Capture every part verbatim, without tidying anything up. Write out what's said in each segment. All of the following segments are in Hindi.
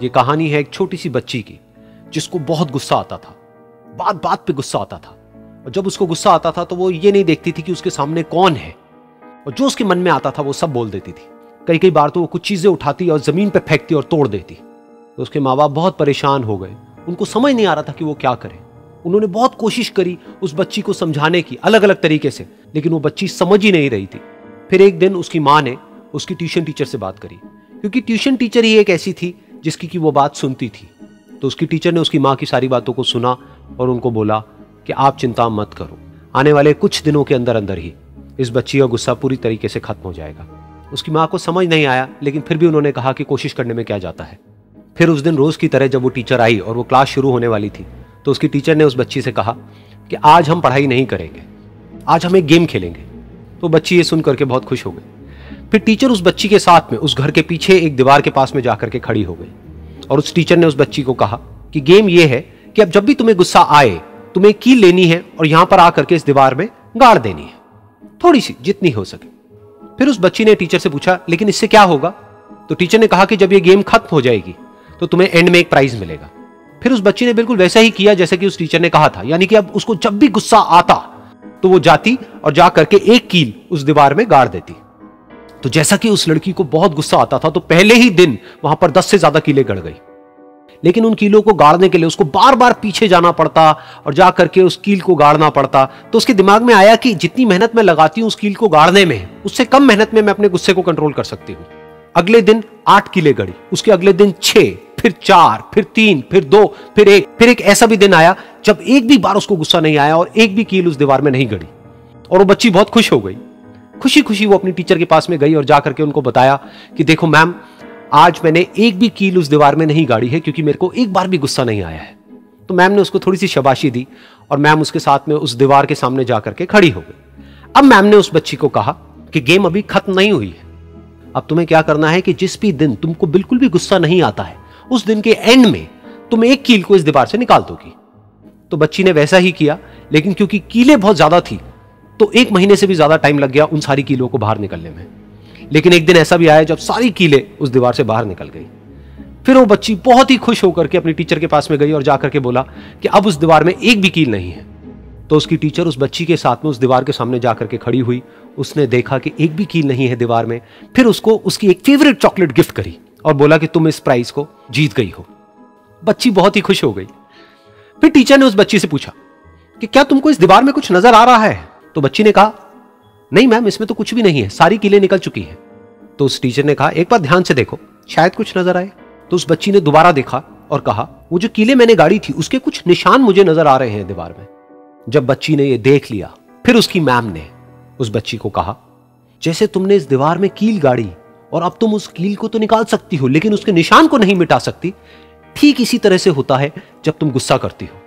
ये कहानी है एक छोटी सी बच्ची की जिसको बहुत गुस्सा आता था, बात बात पे गुस्सा आता था। और जब उसको गुस्सा आता था तो वो ये नहीं देखती थी कि उसके सामने कौन है, और जो उसके मन में आता था वो सब बोल देती थी। कई कई बार तो वो कुछ चीजें उठाती और जमीन पे फेंकती और तोड़ देती। तो उसके माँ बाप बहुत परेशान हो गए, उनको समझ नहीं आ रहा था कि वो क्या करें। उन्होंने बहुत कोशिश करी उस बच्ची को समझाने की अलग अलग तरीके से, लेकिन वो बच्ची समझ ही नहीं रही थी। फिर एक दिन उसकी माँ ने उसकी ट्यूशन टीचर से बात करी, क्योंकि ट्यूशन टीचर ही एक ऐसी थी जिसकी कि वो बात सुनती थी। तो उसकी टीचर ने उसकी माँ की सारी बातों को सुना और उनको बोला कि आप चिंता मत करो, आने वाले कुछ दिनों के अंदर अंदर ही इस बच्ची का गुस्सा पूरी तरीके से खत्म हो जाएगा। उसकी माँ को समझ नहीं आया, लेकिन फिर भी उन्होंने कहा कि कोशिश करने में क्या जाता है। फिर उस दिन रोज की तरह जब वो टीचर आई और वो क्लास शुरू होने वाली थी, तो उसकी टीचर ने उस बच्ची से कहा कि आज हम पढ़ाई नहीं करेंगे, आज हम एक गेम खेलेंगे। तो बच्ची ये सुन करके बहुत खुश हो गई। फिर टीचर उस बच्ची के साथ में उस घर के पीछे एक दीवार के पास में जाकर के खड़ी हो गई और उस टीचर ने उस बच्ची को कहा कि गेम ये है कि अब जब भी तुम्हें गुस्सा आए, तुम्हें कील लेनी है और यहां पर आकर के इस दीवार में गाड़ देनी है, थोड़ी सी, जितनी हो सके। फिर उस बच्ची ने टीचर से पूछा, लेकिन इससे क्या होगा? तो टीचर ने कहा कि जब ये गेम खत्म हो जाएगी तो तुम्हें एंड में एक प्राइज मिलेगा। फिर उस बच्ची ने बिल्कुल वैसा ही किया जैसे कि उस टीचर ने कहा था, यानी कि अब उसको जब भी गुस्सा आता तो वो जाती और जा करके एक कील उस दीवार में गाड़ देती। तो जैसा कि उस लड़की को बहुत गुस्सा आता था, तो पहले ही दिन वहां पर दस से ज्यादा कीलें गड़ गई। लेकिन उन कीलों को गाड़ने के लिए उसको बार बार पीछे जाना पड़ता और जा करके उस कील को गाड़ना पड़ता। तो उसके दिमाग में आया कि जितनी मेहनत मैं लगाती हूं उस कील को गाड़ने में, उससे कम मेहनत में मैं अपने गुस्से को कंट्रोल कर सकती हूं। अगले दिन आठ कीलें गड़ी, उसके अगले दिन छह, फिर चार, फिर तीन, फिर दो, फिर एक। फिर एक ऐसा भी दिन आया जब एक भी बार उसको गुस्सा नहीं आया और एक भी कील उस दीवार में नहीं गड़ी, और वो बच्ची बहुत खुश हो गई। खुशी खुशी वो अपनी टीचर के पास में गई और जाकर के उनको बताया कि देखो मैम, आज मैंने एक भी कील उस दीवार में नहीं गाड़ी है क्योंकि मेरे को एक बार भी गुस्सा नहीं आया है। तो मैम ने उसको थोड़ी सी शाबाशी दी और मैम उसके साथ में उस दीवार के सामने जाकर के खड़ी हो गई। अब मैम ने उस बच्ची को कहा कि गेम अभी खत्म नहीं हुई है, अब तुम्हें क्या करना है कि जिस भी दिन तुमको बिल्कुल भी गुस्सा नहीं आता है, उस दिन के एंड में तुम एक कील को इस दीवार से निकाल दोगी। तो बच्ची ने वैसा ही किया, लेकिन क्योंकि कीलें बहुत ज्यादा थी तो एक महीने से भी ज्यादा टाइम लग गया उन सारी कीलों को बाहर निकलने में। लेकिन एक दिन ऐसा भी आया जब सारी कीलें उस दीवार से बाहर निकल गई। फिर वो बच्ची बहुत ही खुश होकर के अपनी टीचर के पास में गई और जाकर के बोला कि अब उस दीवार में एक भी कील नहीं है। तो उसकी टीचर उस बच्ची के साथ में उस दीवार के सामने जाकर के खड़ी हुई, उसने देखा कि एक भी कील नहीं है दीवार में। फिर उसको उसकी एक फेवरेट चॉकलेट गिफ्ट करी और बोला कि तुम इस प्राइज को जीत गई हो। बच्ची बहुत ही खुश हो गई। फिर टीचर ने उस बच्ची से पूछा कि क्या तुमको इस दीवार में कुछ नजर आ रहा है? तो बच्ची ने कहा, नहीं मैम, इसमें तो कुछ भी नहीं है, सारी कीलें निकल चुकी हैं। तो उस टीचर ने कहा, एक बार ध्यान से देखो, शायद कुछ नजर आए। तो उस बच्ची ने दोबारा देखा और कहा, वो जो कीलें मैंने गाड़ी थी उसके कुछ निशान मुझे नजर आ रहे हैं दीवार में। जब बच्ची ने ये देख लिया, फिर उसकी मैम ने उस बच्ची को कहा, जैसे तुमने इस दीवार में कील गाड़ी और अब तुम उस कील को तो निकाल सकती हो लेकिन उसके निशान को नहीं मिटा सकती, ठीक इसी तरह से होता है जब तुम गुस्सा करती हो।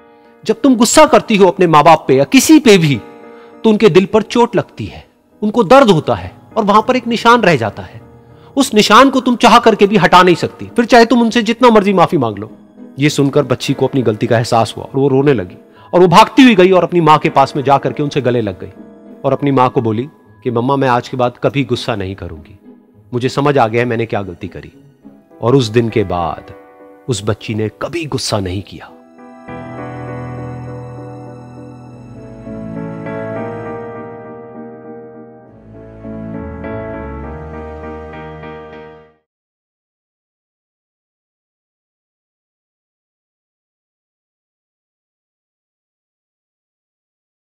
जब तुम गुस्सा करती हो अपने माँ बाप पे या किसी पे भी, तो उनके दिल पर चोट लगती है, उनको दर्द होता है और वहां पर एक निशान रह जाता है। उस निशान को तुम चाह करके भी हटा नहीं सकती, फिर चाहे तुम उनसे जितना मर्जी माफी मांग लो। यह सुनकर बच्ची को अपनी गलती का एहसास हुआ और वो रोने लगी और वो भागती हुई गई और अपनी माँ के पास में जाकर के उनसे गले लग गई और अपनी माँ को बोली कि मम्मा, मैं आज के बाद कभी गुस्सा नहीं करूंगी, मुझे समझ आ गया है मैंने क्या गलती करी। और उस दिन के बाद उस बच्ची ने कभी गुस्सा नहीं किया।